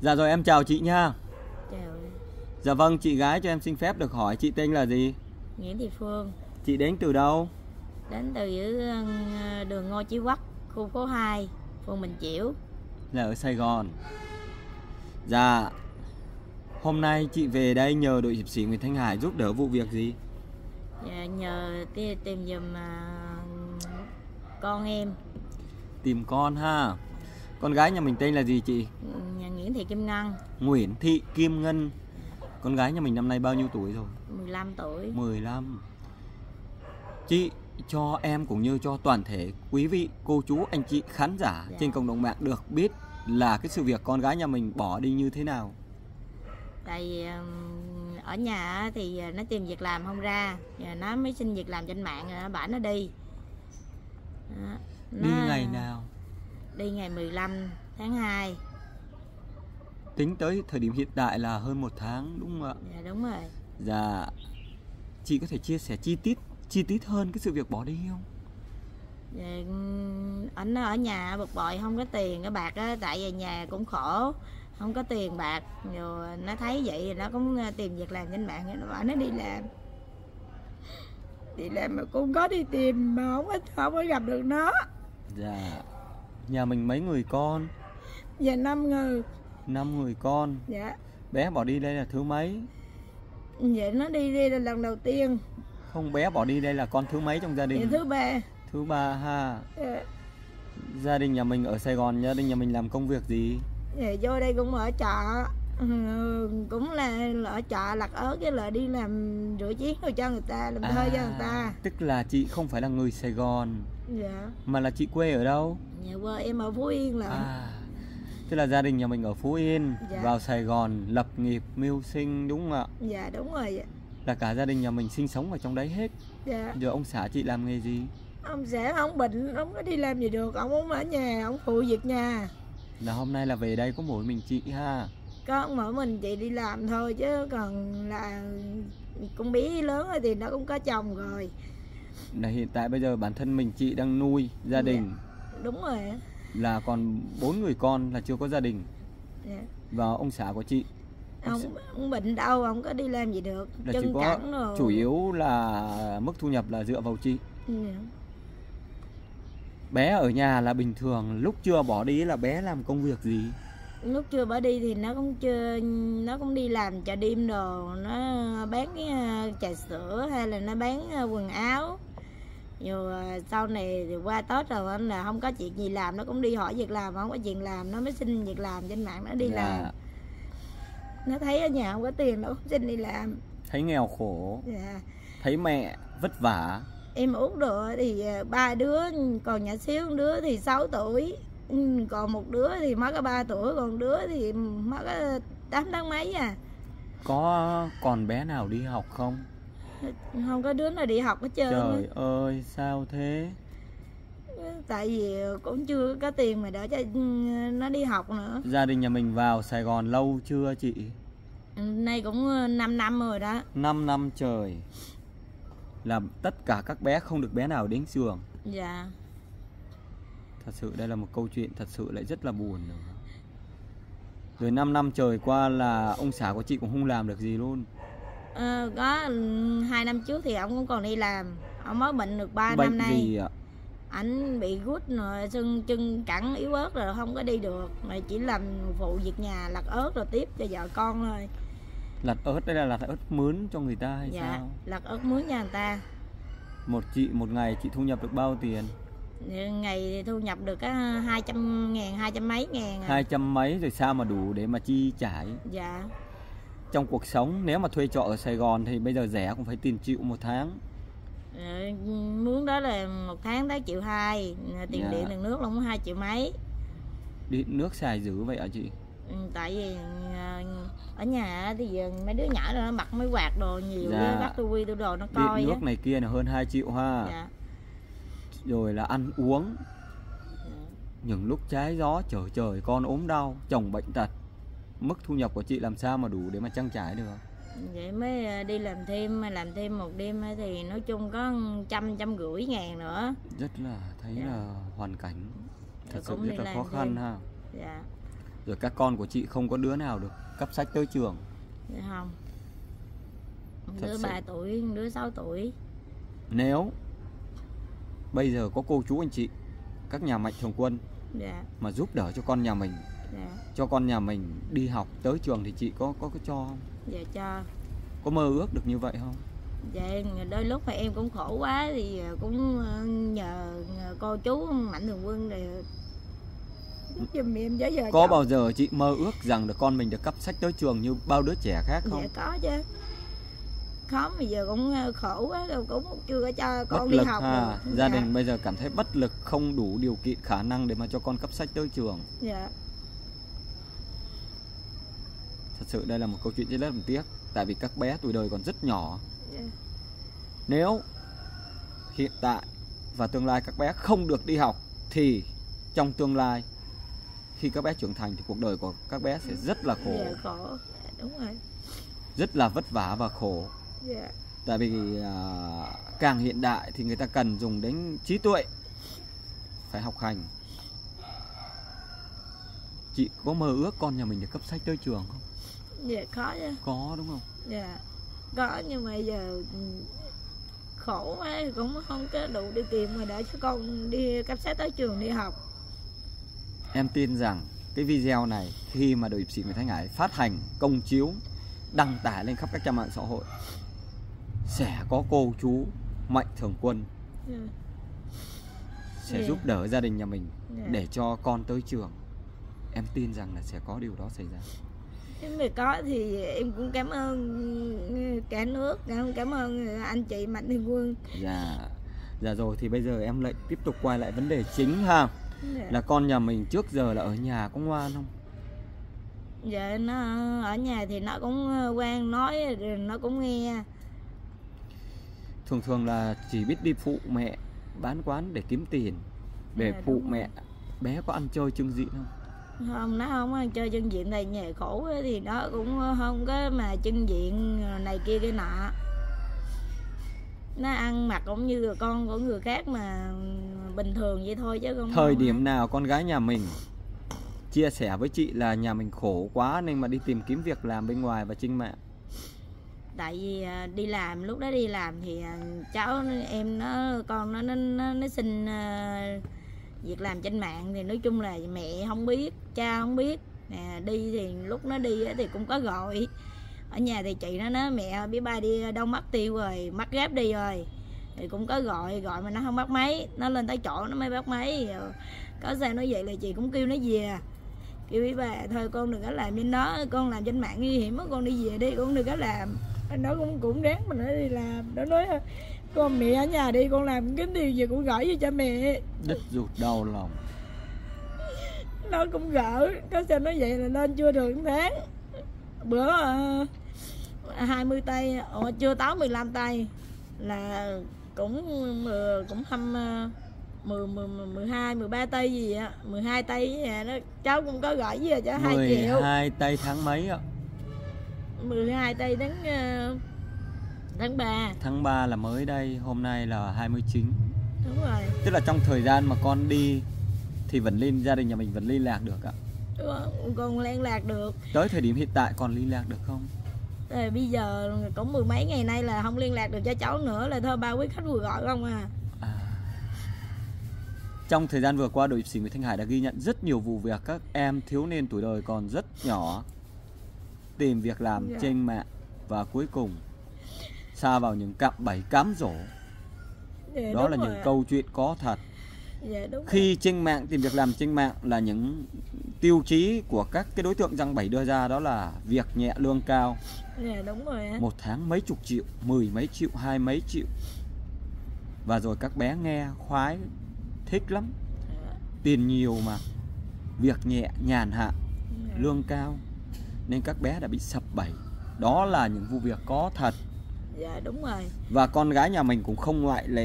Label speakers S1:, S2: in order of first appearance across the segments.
S1: Dạ rồi, em chào chị nha.
S2: Chào.
S1: Dạ vâng, chị gái cho em xin phép được hỏi chị tên là gì?
S2: Nguyễn Thị Phương.
S1: Chị đến từ đâu?
S2: Đến từ đường Ngô Chí Quắc, khu phố 2, phường Bình Chiểu.
S1: Là ở Sài Gòn. Dạ. Hôm nay chị về đây nhờ đội hiệp sĩ Nguyễn Thanh Hải giúp đỡ vụ việc gì?
S2: Nhờ tìm giùm con em.
S1: Tìm con ha. Con gái nhà mình tên là gì chị?
S2: Nhà Nguyễn Thị Kim Ngân.
S1: Nguyễn Thị Kim Ngân. Con gái nhà mình năm nay bao nhiêu tuổi rồi?
S2: 15 tuổi.
S1: 15. Chị cho em cũng như cho toàn thể quý vị, cô chú, anh chị khán giả trên cộng đồng mạng được biết là cái sự việc con gái nhà mình bỏ đi như thế nào.
S2: Tại vì ở nhà thì nó tìm việc làm không ra, giờ nó mới xin việc làm trên mạng rồi bảo nó đi.
S1: Đi ngày nào?
S2: Đi ngày 15 tháng 2.
S1: Tính tới thời điểm hiện tại là hơn 1 tháng đúng không ạ?
S2: Dạ đúng rồi.
S1: Dạ. Chị có thể chia sẻ chi tiết hơn cái sự việc bỏ đi không?
S2: Ảnh ở nhà bực bội không có tiền cái bạc á, tại vì nhà cũng khổ, không có tiền bạc, rồi nó thấy vậy thì nó cũng tìm việc làm trên mạng, nó bảo nó đi làm mà cũng có đi tìm mà không có gặp được nó.
S1: Dạ. Nhà mình mấy người con?
S2: Dạ 5 người.
S1: 5 người con.
S2: Dạ.
S1: Bé bỏ đi đây là thứ mấy?
S2: Vậy nó đi là lần đầu tiên.
S1: Không, bé bỏ đi đây là con thứ mấy trong gia đình?
S2: Dạ, thứ 3.
S1: Thứ 3 ha.
S2: Dạ.
S1: Gia đình nhà mình ở Sài Gòn, gia đình nhà mình làm công việc gì?
S2: Dạ, vô đây cũng ở chợ, cũng là ở chợ lặt ớt với lại đi làm rửa chén rồi cho người ta, làm thuê cho người ta.
S1: Tức là chị không phải là người Sài Gòn.
S2: Dạ.
S1: Mà là chị quê ở đâu?
S2: Nhà quê em ở Phú Yên là.
S1: Tức là gia đình nhà mình ở Phú Yên.
S2: Dạ.
S1: Vào Sài Gòn lập nghiệp mưu sinh đúng không ạ?
S2: Dạ đúng rồi. Dạ.
S1: Là cả gia đình nhà mình sinh sống ở trong đấy hết.
S2: Dạ.
S1: Giờ ông xã chị làm nghề gì?
S2: Ông xã ông bệnh, ông có đi làm gì được, ông không ở nhà, ông phụ việc nhà.
S1: Là hôm nay là về đây có mỗi mình chị ha?
S2: Có mỗi mình chị đi làm thôi, chứ còn là con bé lớn rồi thì nó cũng có chồng rồi.
S1: Là hiện tại bây giờ bản thân mình chị đang nuôi gia đình.
S2: Dạ. Đúng rồi.
S1: Là còn 4 người con là chưa có gia đình.
S2: Dạ.
S1: Và ông xã của chị
S2: ông bệnh đâu, ông có đi làm gì được,
S1: là
S2: chân
S1: chỉ có
S2: cẳng rồi.
S1: chủ yếu là mức thu nhập là dựa vào chị.
S2: Dạ.
S1: Bé ở nhà là bình thường, lúc chưa bỏ đi là bé làm công việc gì?
S2: Lúc chưa bỏ đi thì nó cũng đi làm chợ đêm đồ, nó bán cái trà sữa hay là nó bán quần áo. Rồi sau này thì qua Tết rồi là không có chuyện gì làm, nó cũng đi hỏi việc làm, không có chuyện làm nó mới xin việc làm trên mạng, nó đi làm. Nó thấy ở nhà không có tiền nó không xin đi làm.
S1: Thấy nghèo khổ.
S2: Dạ.
S1: Thấy mẹ vất vả.
S2: Em út rồi thì 3 đứa, còn nhỏ xíu một đứa thì 6 tuổi, còn một đứa thì mới có 3 tuổi, còn đứa thì mới có 8 tháng mấy à.
S1: Có còn bé nào đi học không?
S2: Không có đứa nào đi học hết trơn.
S1: Trời ơi sao thế?
S2: Tại vì cũng chưa có tiền mà đỡ cho nó đi học nữa.
S1: Gia đình nhà mình vào Sài Gòn lâu chưa chị?
S2: Nay cũng 5 năm rồi đó.
S1: 5 năm trời. Là tất cả các bé không được bé nào đến trường.
S2: Dạ.
S1: Thật sự đây là một câu chuyện thật sự lại rất là buồn nữa. Rồi 5 năm trời qua là ông xã của chị cũng không làm được gì luôn.
S2: Có 2 năm trước thì ông cũng còn đi làm. Ông mới bệnh được 3 năm nay.
S1: Bệnh gì ạ?
S2: Ảnh bị gút rồi, chân cẳng yếu ớt rồi không có đi được, mà chỉ làm phụ việc nhà lặt ớt rồi tiếp cho vợ con thôi.
S1: Lặt ớt đây là lặt ớt mướn cho người ta hay
S2: dạ,
S1: sao?
S2: lặt ớt mướn cho người ta.
S1: Một ngày chị thu nhập được bao tiền?
S2: Ngày thì thu nhập được 200.000, 200 mấy ngàn.
S1: 200 mấy rồi sao mà đủ để mà chi trả?
S2: Dạ.
S1: Trong cuộc sống nếu mà thuê trọ ở Sài Gòn thì bây giờ rẻ cũng phải tiền triệu một tháng.
S2: Mướn đó là một tháng tới 1,2 triệu, tiền điện tiền nước là cũng 2 triệu mấy.
S1: Điện nước xài dữ vậy hả chị?
S2: Tại vì ở nhà thì mấy đứa nhỏ nó bật máy quạt đồ nhiều, bắt tivi tôi đồ nó coi.
S1: Điện nước này kia là hơn 2 triệu ha.
S2: Dạ.
S1: Rồi là ăn uống. Những lúc trái gió trở trời con ốm đau, chồng bệnh tật, mức thu nhập của chị làm sao mà đủ để mà trang trải được?
S2: Vậy mới đi làm thêm một đêm thì nói chung có 150 ngàn nữa.
S1: Rất là thấy là hoàn cảnh thật sự rất là khó
S2: khăn
S1: khăn ha.
S2: Dạ.
S1: Rồi các con của chị không có đứa nào được cấp sách tới trường.
S2: Dạ không.
S1: Thật
S2: Đứa
S1: sự.
S2: 3 tuổi, đứa 6 tuổi.
S1: Nếu bây giờ có cô chú anh chị, các nhà mạnh thường quân
S2: Dạ.
S1: mà giúp đỡ cho con nhà mình,
S2: Dạ.
S1: cho con nhà mình đi học tới trường thì chị có cho không?
S2: Dạ cho.
S1: Có mơ ước được như vậy không?
S2: Dạ đôi lúc mà em cũng khổ quá thì cũng nhờ cô chú mạnh thường quân để giúp giùm em với giờ.
S1: Có bao giờ chị mơ ước rằng được con mình được cấp sách tới trường như bao đứa trẻ khác không?
S2: Dạ có chứ. Khó mà giờ cũng khổ quá, cũng chưa có cho con
S1: Bất
S2: đi
S1: lực
S2: học
S1: ha.
S2: được.
S1: Gia
S2: Dạ.
S1: đình bây giờ cảm thấy bất lực, không đủ điều kiện khả năng để mà cho con cấp sách tới trường.
S2: Dạ.
S1: Thật sự đây là một câu chuyện rất là tiếc. Tại vì các bé tuổi đời còn rất nhỏ.
S2: Dạ.
S1: Nếu hiện tại và tương lai các bé không được đi học thì trong tương lai khi các bé trưởng thành thì cuộc đời của các bé sẽ rất là khổ.
S2: Dạ khổ. Dạ, đúng rồi.
S1: Rất là vất vả và khổ.
S2: Dạ.
S1: Tại vì càng hiện đại thì người ta cần dùng đến trí tuệ, phải học hành. Chị có mơ ước con nhà mình được cấp sách tới trường không?
S2: Dạ khó chứ.
S1: Có đúng không?
S2: Dạ có, nhưng mà giờ khổ quá cũng không có đủ điều kiện mà để cho con đi cấp sách tới trường đi học.
S1: Em tin rằng cái video này khi mà đội hiệp sĩ Nguyễn Thanh Hải phát hành công chiếu, đăng tải lên khắp các trang mạng xã hội, sẽ có cô chú mạnh thường quân sẽ giúp đỡ gia đình nhà mình để cho con tới trường. Em tin rằng là sẽ có điều đó xảy ra.
S2: Nếu mà có thì em cũng cảm ơn cả nước, cảm ơn anh chị mạnh thường quân.
S1: Dạ rồi, thì bây giờ em lại tiếp tục quay lại vấn đề chính ha. Là con nhà mình trước giờ là ở nhà có ngoan không?
S2: Dạ nó ở nhà thì nó cũng ngoan, nói rồi nó cũng nghe.
S1: Thường là chỉ biết đi phụ mẹ bán quán để kiếm tiền, để phụ mẹ. Bé có ăn chơi chưng diện không?
S2: Không, nó không ăn chơi chân diện. Này nhà khổ thì nó cũng không có mà chân diện này kia cái nọ. Nó ăn mặc cũng như con của người khác mà bình thường vậy thôi chứ không.
S1: Thời điểm nào con gái nhà mình chia sẻ với chị là nhà mình khổ quá nên mà đi tìm kiếm việc làm bên ngoài và trên mạng?
S2: Tại vì đi làm, lúc đó đi làm thì cháu em nó xin việc làm trên mạng, thì nói chung là mẹ không biết, cha không biết nè. Đi thì lúc nó đi thì cũng có gọi ở nhà, thì chị nó nói mẹ biết ba đi đâu mất tiêu rồi, mất Grab đi rồi, thì cũng có gọi mà nó không bắt máy, nó lên tới chỗ nó mới bắt máy. Có sao nói vậy là chị cũng kêu nó về, kêu với bà thôi con đừng có làm trên đó, con làm trên mạng nguy hiểm, con đi về đi, con đừng có làm. Nó cũng ráng mà nó đi làm. Nó nói con mẹ ở nhà đi, con làm kiếm tiền gì cũng gửi cho cha mẹ.
S1: Đứt ruột đau lòng.
S2: Nó cũng gỡ. Có sao nói vậy là nên chưa được 1 tháng. Bữa 20 tây, chưa tới 15 tây là cũng 12, 13 tây gì á, 12 tây đó, cháu cũng có gửi về cho 2 triệu.
S1: 12 tây tháng mấy ạ?
S2: 12 tây tháng 3.
S1: Tháng 3 là mới đây, hôm nay là 29.
S2: Đúng rồi.
S1: Tức là trong thời gian mà con đi thì gia đình nhà mình vẫn liên lạc được ạ?
S2: Con liên lạc được.
S1: Tới thời điểm hiện tại còn liên lạc được không?
S2: Rồi bây giờ cũng 10 mấy ngày nay là không liên lạc được cho cháu nữa, là thôi ba quý khách vừa gọi không à.
S1: Trong thời gian vừa qua, đội hiệp sĩ Nguyễn Thanh Hải đã ghi nhận rất nhiều vụ việc các em thiếu niên tuổi đời còn rất nhỏ tìm việc làm trên mạng và cuối cùng sa vào những cạm bẫy cám dỗ. Đó là những câu chuyện có thật. Khi trên mạng tìm việc làm trên mạng là những tiêu chí của các cái đối tượng giăng bẫy đưa ra, đó là việc nhẹ lương cao.
S2: Đúng rồi.
S1: 1 tháng mấy chục triệu, 10 mấy triệu, 20 mấy triệu. Và rồi các bé nghe khoái, thích lắm. Tiền nhiều mà, việc nhẹ, nhàn hạ, lương cao, nên các bé đã bị sập bẫy. Đó là những vụ việc có thật.
S2: Dạ đúng rồi.
S1: Và con gái nhà mình cũng không ngoại lệ.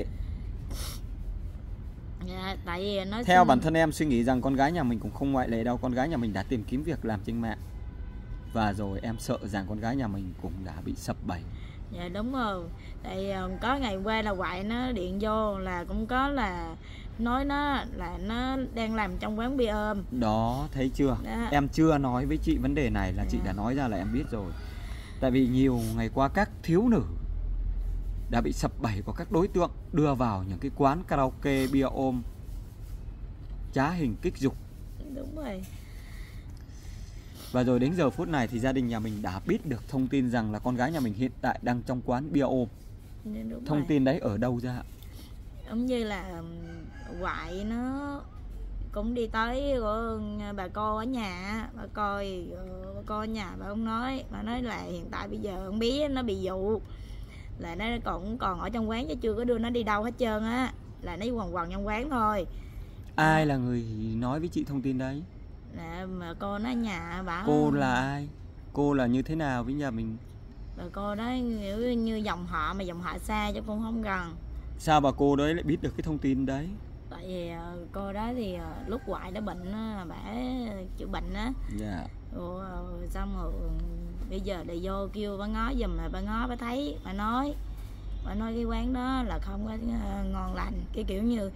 S2: Dạ, tại vì nó
S1: theo bản thân em suy nghĩ rằng con gái nhà mình cũng không ngoại lệ đâu. Con gái nhà mình đã tìm kiếm việc làm trên mạng, và rồi em sợ rằng con gái nhà mình cũng đã bị sập bẫy.
S2: Dạ đúng rồi. Tại có ngày qua là ngoại nó điện vô là cũng có là nói nó là nó đang làm trong quán bia ôm.
S1: Đó, thấy chưa?
S2: Đó.
S1: Em chưa nói với chị vấn đề này là chị đã nói ra là em biết rồi. Tại vì nhiều ngày qua các thiếu nữ đã bị sập bẫy của các đối tượng đưa vào những cái quán karaoke bia ôm trá hình kích dục.
S2: Đúng rồi.
S1: Và rồi đến giờ phút này thì gia đình nhà mình đã biết được thông tin rằng là con gái nhà mình hiện tại đang trong quán bia ôm.
S2: Đúng
S1: thông
S2: rồi.
S1: tin đấy ở đâu ra?
S2: Giống như là ngoại nó cũng đi tới của bà cô ở nhà, bà coi bà cô ở nhà bà không nói, bà nói là hiện tại bây giờ con bé nó bị dụ, là nó còn ở trong quán chứ chưa có đưa nó đi đâu hết trơn á, là nó quằn quằn trong quán thôi.
S1: Ai là người nói với chị thông tin đấy?
S2: Là mà cô nó ở nhà bảo.
S1: Cô là ai? Cô là như thế nào với nhà mình?
S2: Bà cô đó như dòng họ mà dòng họ xa chứ cũng không gần.
S1: Sao bà cô đấy lại biết được cái thông tin đấy?
S2: Tại vì cô đó thì lúc ngoại đó bệnh á, bả chữa bệnh á.
S1: Dạ.
S2: Rồi xong rồi bây giờ lại vô kêu bà ngó giùm, mà bà ngó bà thấy bà nói cái quán đó là không có ngon lành, cái kiểu như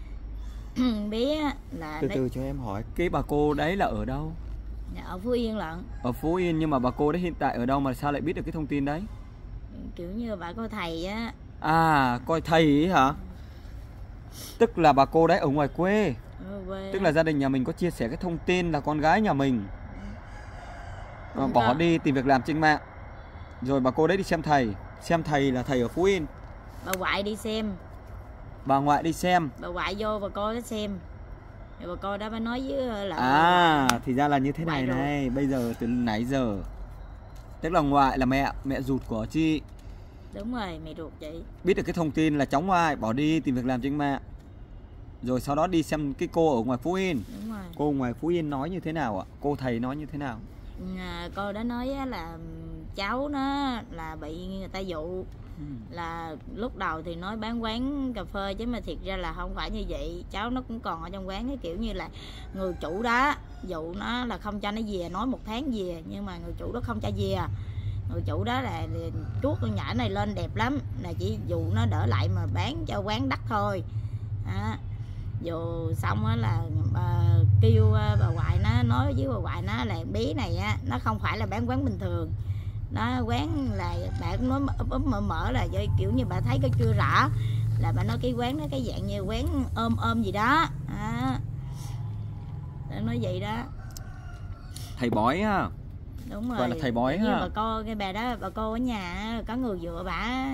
S2: bé là
S1: Từ từ cho em hỏi, cái bà cô đấy là ở đâu?
S2: ở Phú Yên lận.
S1: Ở Phú Yên, nhưng mà bà cô đấy hiện tại ở đâu mà sao lại biết được cái thông tin đấy?
S2: Kiểu như bà có thầy á.
S1: À, coi thầy ấy hả? Tức là bà cô đấy ở ngoài quê. Tức là gia đình nhà mình có chia sẻ cái thông tin là con gái nhà mình bỏ đi tìm việc làm trên mạng. Rồi bà cô đấy đi xem thầy. Xem thầy là thầy ở Phú Yên.
S2: Bà ngoại đi xem.
S1: Bà ngoại đi xem.
S2: Bà ngoại vô bà cô đó xem. Rồi bà cô đó bà nói với là
S1: thì ra là như thế này này. Bây giờ từ nãy giờ, tức là ngoại là mẹ ruột của chị.
S2: Đúng rồi, mẹ ruột chị.
S1: Biết được cái thông tin là cháu ngoại bỏ đi tìm việc làm trên mạng. Rồi sau đó đi xem cái cô ở ngoài Phú Yên.
S2: Đúng rồi.
S1: Cô ngoài Phú Yên nói như thế nào ạ? Cô thầy nói như thế nào?
S2: Cô đã nói là cháu nó là bị người ta dụ. Là lúc đầu thì nói bán quán cà phê chứ mà thiệt ra là không phải như vậy. Cháu nó cũng còn ở trong quán, cái kiểu như là người chủ đó dụ nó là không cho nó về, nói 1 tháng về, nhưng mà người chủ đó không cho về. Người chủ đó là chuốt con nhỏ này lên đẹp lắm, là chỉ dụ nó đỡ lại mà bán cho quán đắt thôi. Dù xong á là kêu bà ngoại nó nói với bà ngoại nó là bé này á, nó không phải là bán quán bình thường. Nó quán là bà cũng nói úp mở là kiểu như bà thấy cái chưa rõ, là bà nói cái quán nó cái dạng như quán ôm gì đó. Nó nói vậy đó.
S1: Thầy bói ha.
S2: Đúng rồi.
S1: Gọi là thầy bói ha.
S2: Bà cô, cái bà đó, bà cô ở nhà có người dựa bả,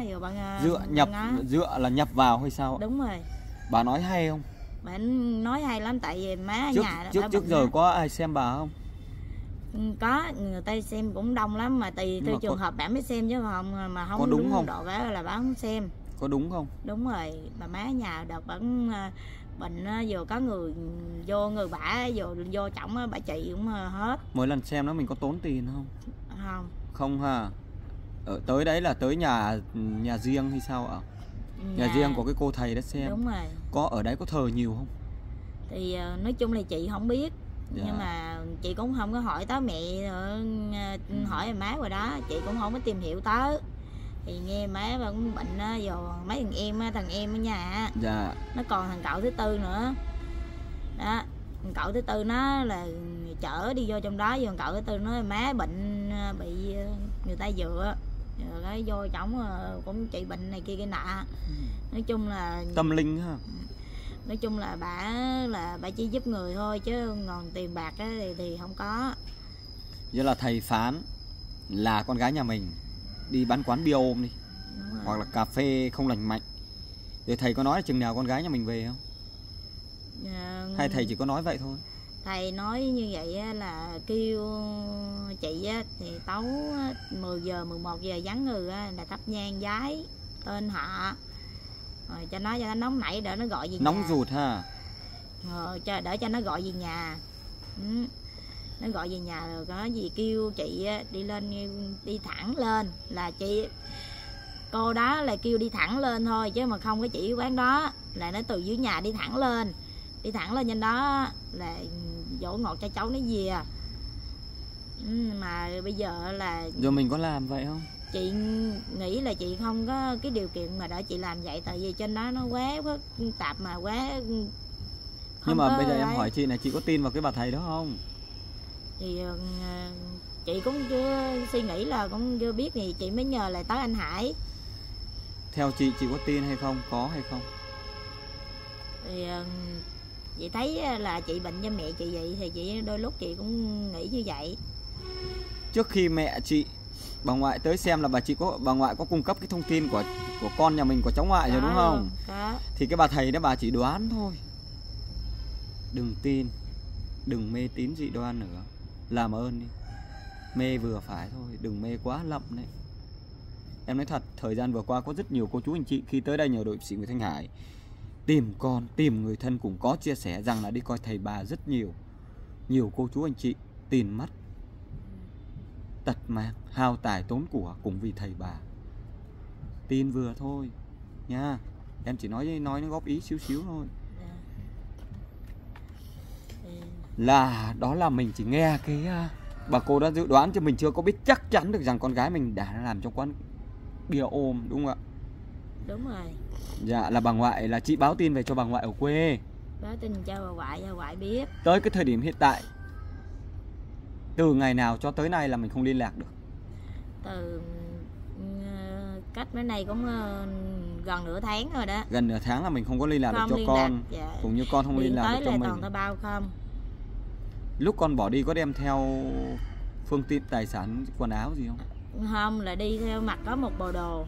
S1: dựa là nhập vào hay sao?
S2: Đúng rồi.
S1: Bà nói hay không?
S2: Bà nói hay lắm, tại vì má ở nhà
S1: trước giờ có ai xem bà không?
S2: Có, người ta xem cũng đông lắm, mà tùy trường hợp bà mới xem chứ không mà không
S1: có đúng không?
S2: độ bả là bà không xem.
S1: Có đúng không?
S2: Đúng rồi, bà má ở nhà đợt bà bệnh vừa có người vô, người bả vô chổng bà trị cũng hết.
S1: Mỗi lần xem nó mình có tốn tiền không?
S2: Không.
S1: Không ha. Tới đấy là tới nhà riêng hay sao ạ? Nhà riêng của cái cô thầy đó xem.
S2: Đúng rồi.
S1: Có ở đấy có thờ nhiều không?
S2: Thì nói chung là chị không biết. Nhưng mà chị cũng không có hỏi tới mẹ, hỏi má rồi đó, chị cũng không có tìm hiểu tới. Thì nghe má bà cũng bệnh á, rồi mấy thằng em ở nhà nó còn thằng cậu thứ tư nữa đó. Thằng cậu thứ tư nó là chở đi vô trong đó, rồi thằng cậu thứ tư nói má bệnh bị người ta dựa, rồi cái vô chổng cũng trị bệnh này kia nọ. Nói chung là
S1: tâm linh ha.
S2: Nói chung là bà chỉ giúp người thôi, chứ còn tiền bạc thì không có.
S1: Vậy là thầy phán là con gái nhà mình đi bán quán bia ôm đi, hoặc là cà phê không lành mạnh. Rồi thầy có nói là chừng nào con gái nhà mình về không? Hay thầy chỉ có nói vậy thôi?
S2: Thầy nói như vậy là kêu chị thì tấu 10 giờ 11 giờ vắng người là thắp nhang giái tên họ, rồi cho nó nóng nảy đỡ nó gọi về
S1: nóng
S2: nhà.
S1: ruột ha.
S2: Đỡ cho nó gọi về nhà. Nó gọi về nhà rồi có gì kêu chị đi thẳng lên, là chị cô đó là kêu đi thẳng lên thôi, chứ mà không có chỉ quán đó, là nó từ dưới nhà đi thẳng lên trên đó là dỗ ngọt cho cháu nó về. Mà bây giờ là
S1: rồi mình có làm vậy không?
S2: chị nghĩ là chị không có cái điều kiện mà đỡ chị làm vậy, tại vì trên đó nó quá phức tạp mà quá
S1: Nhưng mà bây giờ em
S2: ấy.
S1: hỏi chị này, chị có tin vào cái bà thầy đó không?
S2: Thì chị cũng chưa suy nghĩ, là cũng chưa biết, thì chị mới nhờ lại tới anh Hải.
S1: Theo chị có tin hay không, có hay không?
S2: Thì chị thấy là chị bệnh cho mẹ chị vậy, thì chị đôi lúc chị cũng nghĩ như vậy.
S1: Trước khi mẹ chị, bà ngoại tới xem là bà ngoại có cung cấp cái thông tin của con nhà mình, của cháu ngoại rồi đúng không?
S2: Có.
S1: Thì cái bà thầy đó bà chỉ đoán thôi. Đừng tin, đừng mê tín dị đoan nữa. Làm ơn đi. Mê vừa phải thôi, đừng mê quá lậm đấy. Em nói thật, thời gian vừa qua có rất nhiều cô chú anh chị khi tới đây nhờ đội sĩ Nguyễn Thanh Hải tìm con, tìm người thân, cũng có chia sẻ rằng là đi coi thầy bà rất nhiều. Nhiều cô chú anh chị tiền mất, tật mang, hao tài tốn của cùng vì thầy bà. Tin vừa thôi nha. Em chỉ nói nó góp ý xíu thôi. Là đó là mình chỉ nghe cái bà cô đã dự đoán, chứ mình chưa có biết chắc chắn được rằng con gái mình đã làm trong quán bia ôm, đúng không ạ?
S2: Đúng rồi.
S1: Dạ, là bà ngoại, là chị báo tin về cho bà ngoại ở quê.
S2: Báo tin cho bà ngoại biết.
S1: Tới cái thời điểm hiện tại, từ ngày nào cho tới nay là mình không liên lạc được?
S2: Từ cách bữa nay cũng gần nửa tháng rồi đó.
S1: Gần nửa tháng là mình không có liên lạc
S2: Không
S1: được cho con
S2: lạc, dạ.
S1: Cũng như con không liên lạc được cho mình.
S2: toàn tao bao không.
S1: Lúc con bỏ đi có đem theo phương tiện tài sản, quần áo gì không?
S2: Không, là đi theo mặc có một bộ đồ.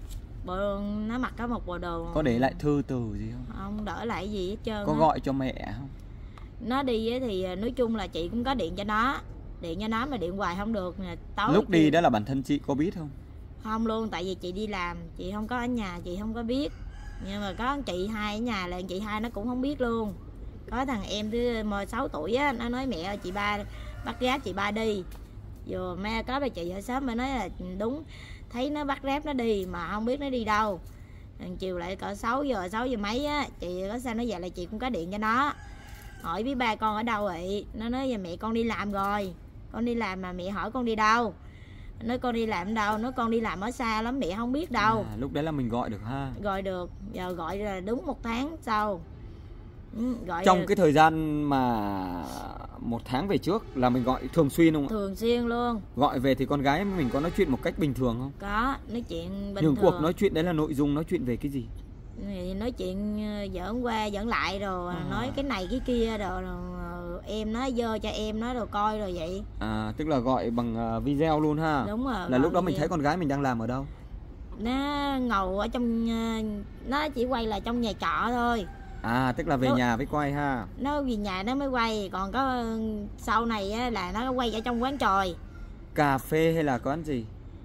S2: Nó mặc có một bộ đồ.
S1: Có để lại thư từ gì không?
S2: Không đỡ lại gì hết trơn.
S1: Có gọi cho mẹ không?
S2: Nó đi thì nói chung là chị cũng có điện cho nó. Điện cho nó mà điện hoài không được. Tối
S1: Lúc đi đó là bản thân chị có biết không?
S2: Không luôn, tại vì chị đi làm, chị không có ở nhà, chị không có biết. Nhưng mà có chị hai ở nhà, là chị hai nó cũng không biết luôn. Có thằng em thứ 16 tuổi á, nó nói mẹ ơi chị ba bắt Grab chị ba đi. Vừa mẹ có bà chị ở sớm mới nói là đúng, thấy nó bắt Grab nó đi mà không biết nó đi đâu. Chiều lại cỡ 6 giờ mấy á, chị có sao nó vậy, là chị cũng có điện cho nó. Hỏi biết ba con ở đâu vậy? Nó nói giờ mẹ con đi làm rồi. Con đi làm mà mẹ hỏi con đi đâu? Nói con đi làm đâu? Nói con đi làm ở xa lắm mẹ không biết đâu.
S1: Lúc đấy là mình gọi được ha?
S2: Gọi được, giờ gọi là đúng 1 tháng sau. Gọi
S1: trong cái thời gian mà 1 tháng về trước là mình gọi thường xuyên không ạ?
S2: Thường xuyên luôn.
S1: Gọi về thì con gái mình có nói chuyện một cách bình thường không?
S2: Có, nói chuyện bình
S1: thường.
S2: thường.
S1: Cuộc nói chuyện đấy là nội dung nói chuyện về cái gì?
S2: Thì nói chuyện giỡn qua giỡn lại rồi nói cái này cái kia rồi em nói dơ cho em nói rồi coi rồi vậy.
S1: Tức là gọi bằng video luôn ha?
S2: Đúng rồi.
S1: Là lúc đó mình thấy con gái mình đang làm ở đâu?
S2: Nó ngồi ở trong, nó chỉ quay là trong nhà trọ thôi.
S1: Tức là về nhà mới quay ha?
S2: Nó về nhà nó mới quay, còn có sau này á, là nó quay ở trong quán tròi.
S1: Cà phê hay là quán gì?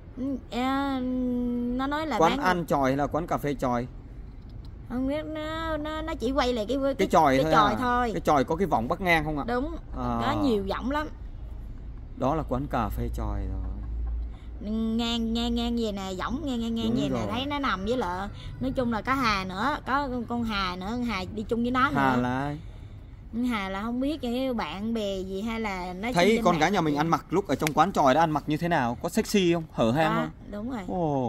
S2: Nó nói là
S1: quán ăn tròi hay là quán cà phê tròi?
S2: Không biết, nó chỉ quay lại cái
S1: tròi
S2: thôi.
S1: Cái tròi có cái võng bắc ngang không ạ?
S2: Đúng, có nhiều võng lắm.
S1: Đó là quán cà phê tròi rồi.
S2: Ngang về nè, võng ngang về nè, thấy nó nằm với lại nói chung là có Hà nữa, có con Hà nữa, con Hà đi chung với nó nữa.
S1: Hà là ai?
S2: Hà là không biết cái bạn bè gì hay là nó
S1: thấy con gái nhà mình ăn mặc lúc ở trong quán tròi đã ăn mặc như thế nào, có sexy không, hở hang không?
S2: Đúng rồi.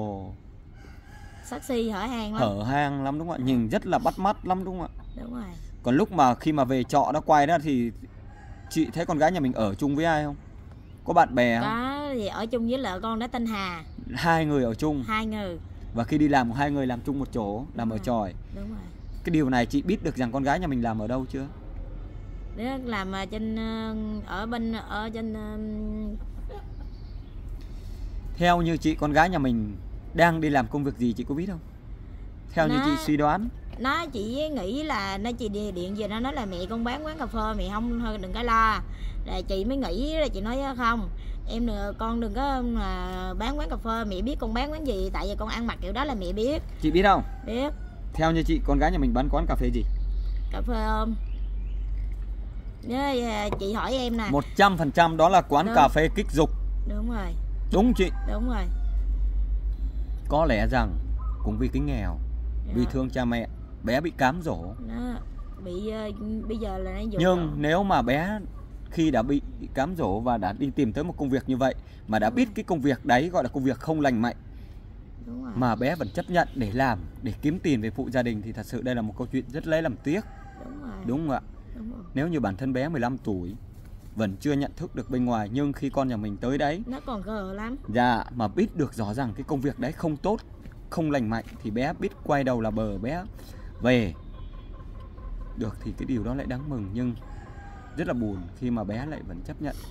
S1: Sexy
S2: hở hang lắm.
S1: Hở hang lắm đúng không ạ? Nhìn rất là bắt mắt lắm đúng không ạ?
S2: Đúng rồi.
S1: Còn lúc mà khi mà về trọ nó quay đó thì chị thấy con gái nhà mình ở chung với ai không? Có bạn bè không?
S2: Có, thì ở chung với lại con đó tên Hà.
S1: 2 người ở chung?
S2: 2 người.
S1: Và khi đi làm 2 người làm chung một chỗ, làm ở tròi.
S2: Đúng rồi.
S1: Cái điều này chị biết được rằng con gái nhà mình làm ở đâu chưa?
S2: Đấy, làm trên ở trên.
S1: Theo như chị, con gái nhà mình đang đi làm công việc gì chị có biết không? Theo như chị suy đoán.
S2: Nó chỉ nghĩ là nó chỉ điện về nó nói là mẹ con bán quán cà phê, mẹ không thôi đừng có lo. Là chị mới nghĩ là chị nói không, em con đừng có bán quán cà phê, mẹ biết con bán quán gì, tại vì con ăn mặc kiểu đó là mẹ biết.
S1: Chị biết không?
S2: Biết.
S1: Theo như chị, con gái nhà mình bán quán cà phê gì?
S2: Cà phê ôm. Chị hỏi em nè.
S1: 100% đó là quán cà phê kích dục.
S2: Đúng rồi.
S1: Đúng chị.
S2: Đúng rồi.
S1: Có lẽ rằng cũng vì cái nghèo, vì thương cha mẹ, bé bị cám dỗ.
S2: Nó bị bây giờ là nó
S1: nhưng nếu mà bé khi đã bị cám dỗ và đã đi tìm tới một công việc như vậy, mà đã biết cái công việc đấy gọi là công việc không lành mạnh,
S2: Đúng rồi.
S1: mà bé vẫn chấp nhận để làm, để kiếm tiền về phụ gia đình, thì thật sự đây là một câu chuyện rất lấy làm tiếc.
S2: Đúng rồi.
S1: Đúng không ạ?
S2: Đúng rồi.
S1: Nếu như bản thân bé 15 tuổi vẫn chưa nhận thức được bên ngoài, nhưng khi con nhà mình tới đấy,
S2: Nó còn gờ lắm.
S1: dạ, mà biết được rõ ràng cái công việc đấy không tốt, không lành mạnh, thì bé biết quay đầu là bờ, bé về được, thì cái điều đó lại đáng mừng. Nhưng rất là buồn khi mà bé lại vẫn chấp nhận.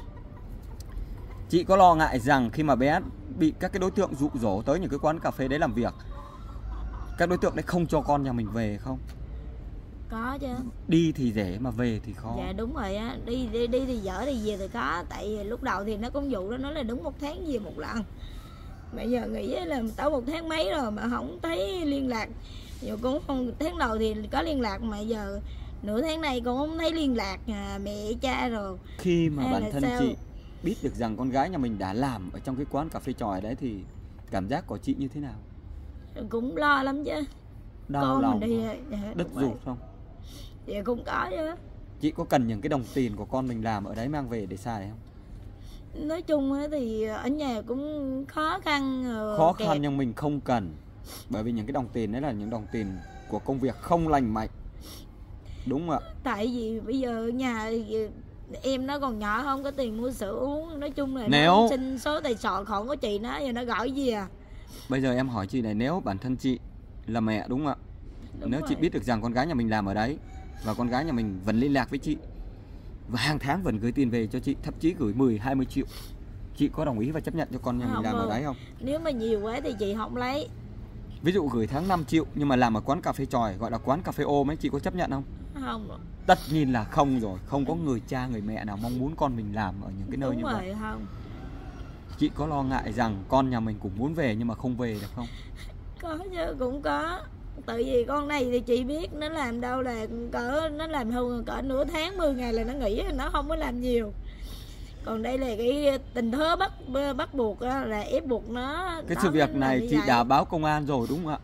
S1: Chị có lo ngại rằng khi mà bé bị các cái đối tượng dụ dỗ tới những cái quán cà phê đấy làm việc, các đối tượng đấy không cho con nhà mình về không?
S2: Có chứ.
S1: Đi thì dễ mà về thì khó.
S2: Dạ đúng rồi á, đi thì dở, thì về thì có. Tại vì lúc đầu thì nó cũng dụ đó, nói là đúng 1 tháng về 1 lần. Mà giờ nghĩ là tới 1 tháng mấy rồi mà không thấy liên lạc. Giờ cũng không, tháng đầu thì có liên lạc, mà giờ nửa tháng này cũng không thấy liên lạc mẹ cha rồi.
S1: Khi mà
S2: Hay
S1: bản
S2: là
S1: thân
S2: sao?
S1: chị biết được rằng con gái nhà mình đã làm ở trong cái quán cà phê tròi đấy, thì cảm giác của chị như thế nào?
S2: Cũng lo lắm chứ.
S1: Đau
S2: Con
S1: lòng
S2: mình đi
S1: không?
S2: dạ,
S1: Đứt
S2: đúng rồi.
S1: ruột không?
S2: Dạ cũng có chứ.
S1: Chị có cần những cái đồng tiền của con mình làm ở đấy mang về để xài không?
S2: Nói chung á thì ở nhà cũng khó khăn.
S1: Khó khăn
S2: kẹt.
S1: nhưng mình không cần. Bởi vì những cái đồng tiền đấy là những đồng tiền của công việc không lành mạnh. Đúng không ạ?
S2: Tại vì bây giờ ở nhà thì em nó còn nhỏ, không có tiền mua sữa uống. Nói chung là
S1: Nếu-
S2: nó xin số tài khoản khoản của chị nó, giờ nó gọi gì à.
S1: Bây giờ em hỏi chị này, nếu bản thân chị là mẹ, đúng không ạ?
S2: Đúng
S1: Nếu
S2: rồi.
S1: chị biết được rằng con gái nhà mình làm ở đấy, và con gái nhà mình vẫn liên lạc với chị, và hàng tháng vẫn gửi tiền về cho chị, thậm chí gửi 10-20 triệu, chị có đồng ý và chấp nhận cho con nhà mình
S2: Không
S1: làm ở
S2: đâu.
S1: đấy không?
S2: Nếu mà nhiều quá thì chị không lấy.
S1: Ví dụ gửi tháng 5 triệu nhưng mà làm ở quán cà phê tròi, gọi là quán cà phê ôm ấy, chị có chấp nhận không?
S2: Không.
S1: Tất nhiên là không rồi. Không có người cha người mẹ nào mong muốn con mình làm ở những cái nơi
S2: Đúng
S1: như
S2: rồi,
S1: vậy.
S2: không.
S1: Chị có lo ngại rằng con nhà mình cũng muốn về nhưng mà không về được không?
S2: Có chứ, cũng có. Tại vì con này thì chị biết nó làm đâu là nó làm hơn cỡ nửa tháng 10 ngày là nó nghỉ, nó không có làm nhiều. Còn đây là cái tình thế bắt buộc á, là ép buộc nó.
S1: Cái
S2: nó
S1: sự việc
S2: làm
S1: này
S2: như
S1: chị
S2: vậy.
S1: đã báo công an rồi đúng không ạ?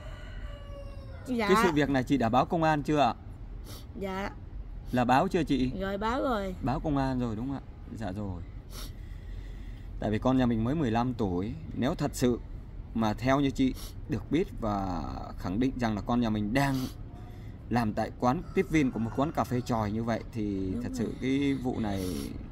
S2: Dạ.
S1: Cái sự việc này chị đã báo công an chưa ạ?
S2: Dạ.
S1: Là báo chưa chị?
S2: Rồi báo rồi.
S1: Báo công an rồi đúng không ạ? Dạ rồi. Tại vì con nhà mình mới 15 tuổi. Nếu thật sự mà theo như chị được biết và khẳng định rằng là con nhà mình đang làm tại quán tiếp viên của một quán cà phê tròi như vậy, thì
S2: Đúng
S1: thật
S2: rồi.
S1: sự cái vụ này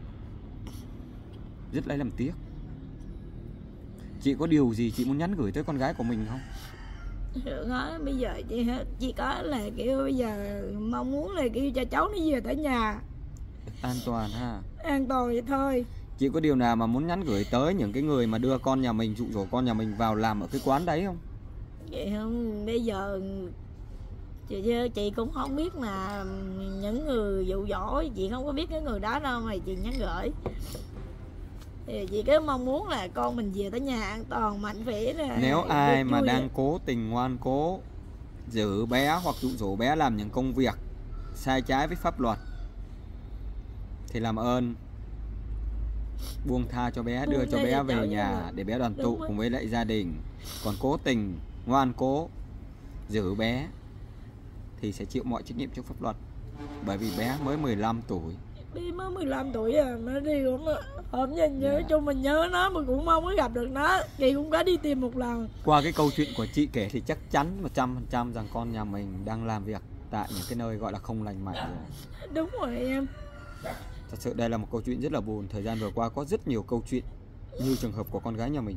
S1: rất lấy làm tiếc. Chị có điều gì chị muốn nhắn gửi tới con gái của mình không?
S2: Nói bây giờ chị có là kiểu bây giờ mong muốn là kêu cho cháu nó về tới nhà
S1: An toàn ha.
S2: an toàn vậy thôi.
S1: Chị có điều nào mà muốn nhắn gửi tới những cái người mà đưa con nhà mình, dụ dỗ con nhà mình vào làm ở cái quán đấy không?
S2: Vậy không, bây giờ chị cũng không biết mà những người dụ dỗ, chị không có biết cái người đó đâu mà chị nhắn gửi. Thì chị cứ mong muốn là con mình về tới nhà an toàn, mạnh khỏe là
S1: Nếu ai
S2: được
S1: mà
S2: vui
S1: đang
S2: vậy.
S1: cố tình ngoan cố giữ bé hoặc dụ dỗ bé làm những công việc sai trái với pháp luật thì làm ơn buông tha cho bé, đưa
S2: Buông
S1: cho
S2: tha
S1: bé
S2: cho
S1: về
S2: cháu
S1: nhà
S2: nhưng mà-
S1: để bé đoàn tụ
S2: đúng rồi.
S1: cùng với lại gia đình. Còn cố tình ngoan cố giữ bé thì sẽ chịu mọi trách nhiệm trước pháp luật. Bởi vì bé mới 15 tuổi.
S2: Đi mới 15 tuổi à mà đi cũng không nhìn nhớ
S1: Dạ.
S2: chung mình nhớ nó mà cũng không có gặp được nó. Chị cũng có đi tìm một lần.
S1: Qua cái câu chuyện của chị kể thì chắc chắn 100% rằng con nhà mình đang làm việc tại những cái nơi gọi là không lành mạnh rồi.
S2: Đúng rồi em.
S1: Thật sự đây là một câu chuyện rất là buồn. Thời gian vừa qua có rất nhiều câu chuyện như trường hợp của con gái nhà mình.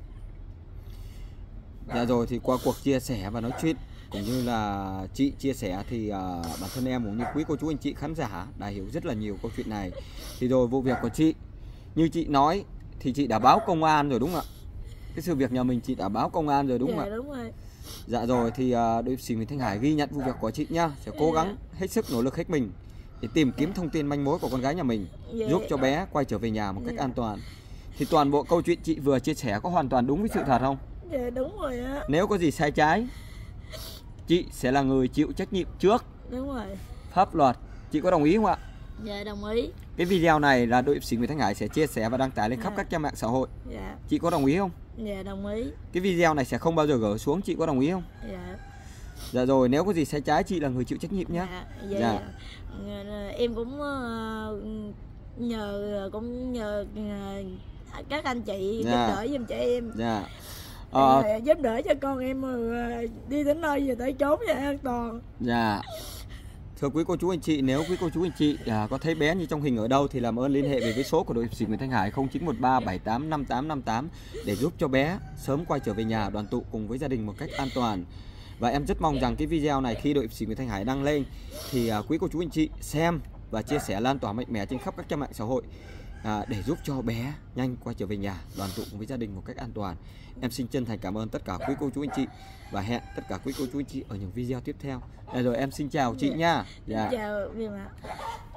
S1: Dạ rồi, thì qua cuộc chia sẻ và nói chuyện cũng như là chị chia sẻ thì bản thân em cũng như quý cô chú anh chị khán giả đã hiểu rất là nhiều câu chuyện này. Thì rồi vụ việc của chị như chị nói thì chị đã báo công an rồi đúng không ạ? Cái sự việc nhà mình chị đã báo công an rồi đúng không
S2: Dạ
S1: ạ?
S2: đúng rồi.
S1: Dạ rồi, thì đội FC Nguyễn Thanh Hải ghi nhận vụ việc của chị nhá, sẽ cố gắng hết sức nỗ lực hết mình để tìm kiếm thông tin manh mối của con gái nhà mình,
S2: Dạ.
S1: giúp cho bé quay trở về nhà một cách
S2: Dạ.
S1: an toàn. Thì toàn bộ câu chuyện chị vừa chia sẻ có hoàn toàn đúng với sự thật không?
S2: Dạ đúng rồi á.
S1: Nếu có gì sai trái, chị sẽ là người chịu trách nhiệm trước
S2: Đúng rồi.
S1: pháp luật. Chị có đồng ý không ạ?
S2: Dạ đồng ý.
S1: Cái video này là đội FC Nguyễn Thanh Hải sẽ chia sẻ và đăng tải lên khắp
S2: Dạ.
S1: các trang mạng xã hội.
S2: Dạ.
S1: Chị có đồng ý không?
S2: Dạ đồng ý.
S1: Cái video này sẽ không bao giờ gỡ xuống, chị có đồng ý không?
S2: Dạ.
S1: Dạ rồi, nếu có gì sai trái chị là người chịu trách nhiệm nhé.
S2: Dạ. Dạ.
S1: Dạ.
S2: Em cũng cũng nhờ các anh chị giúp
S1: Dạ.
S2: đỡ giùm cho em.
S1: Dạ.
S2: Giúp đỡ cho con em đi đến nơi về tới chốn về an toàn.
S1: Dạ. Thưa quý cô chú anh chị, nếu quý cô chú anh chị có thấy bé như trong hình ở đâu thì làm ơn liên hệ về với số của đội hiệp sĩ Nguyễn Thanh Hải 0913 78 5858 để giúp cho bé sớm quay trở về nhà đoàn tụ cùng với gia đình một cách an toàn. Và em rất mong rằng cái video này khi đội hiệp sĩ Nguyễn Thanh Hải đăng lên thì quý cô chú anh chị xem và chia sẻ lan tỏa mạnh mẽ trên khắp các trang mạng xã hội để giúp cho bé nhanh quay trở về nhà đoàn tụ cùng với gia đình một cách an toàn. Em xin chân thành cảm ơn tất cả quý cô chú anh chị và hẹn tất cả quý cô chú anh chị ở những video tiếp theo. Rồi em xin chào chị nha.
S2: Chào em ạ.